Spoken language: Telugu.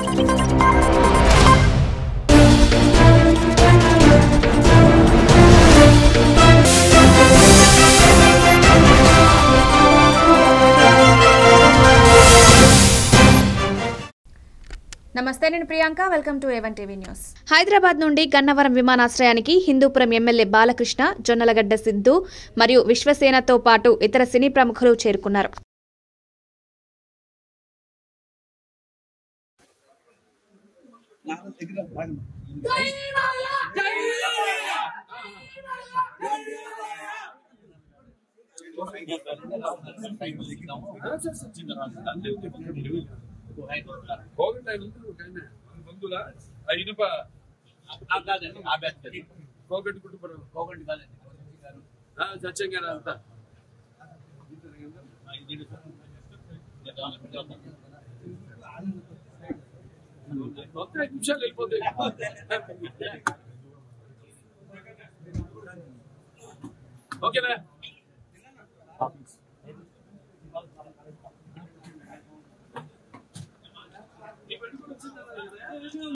నమస్తే, నేను Priyanka. Welcome to A1 TV news. Hyderabad నుండి గన్నవరం విమానాశ్రయానికి హిందూపురం ఎమ్మెల్యే బాలకృష్ణ, జొన్నలగడ్డ సిద్ధు మరియు విశ్వసేనతో పాటు ఇతర సినీ ప్రముఖులు చేరుకున్నారు. ఓకేనా